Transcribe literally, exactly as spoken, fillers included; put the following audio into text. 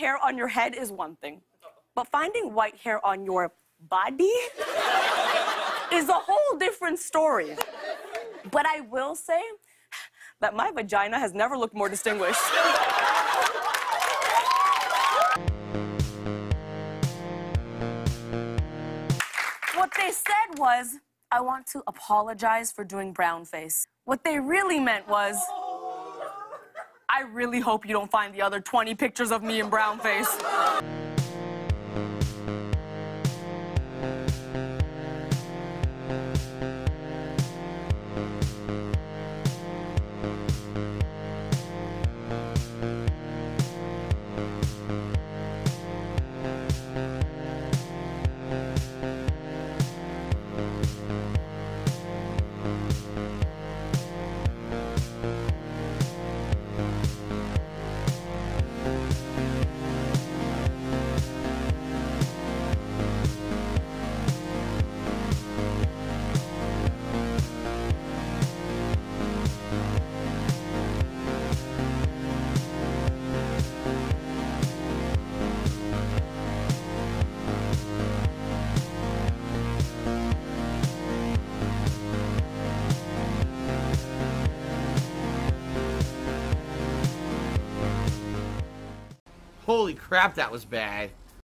hair on your head is one thing, but finding white hair on your body is a whole different story. But I will say that my vagina has never looked more distinguished. What they said was, I want to apologize for doing brown face. What they really meant was, I really hope you don't find the other twenty pictures of me in brown face. Holy crap, that was bad.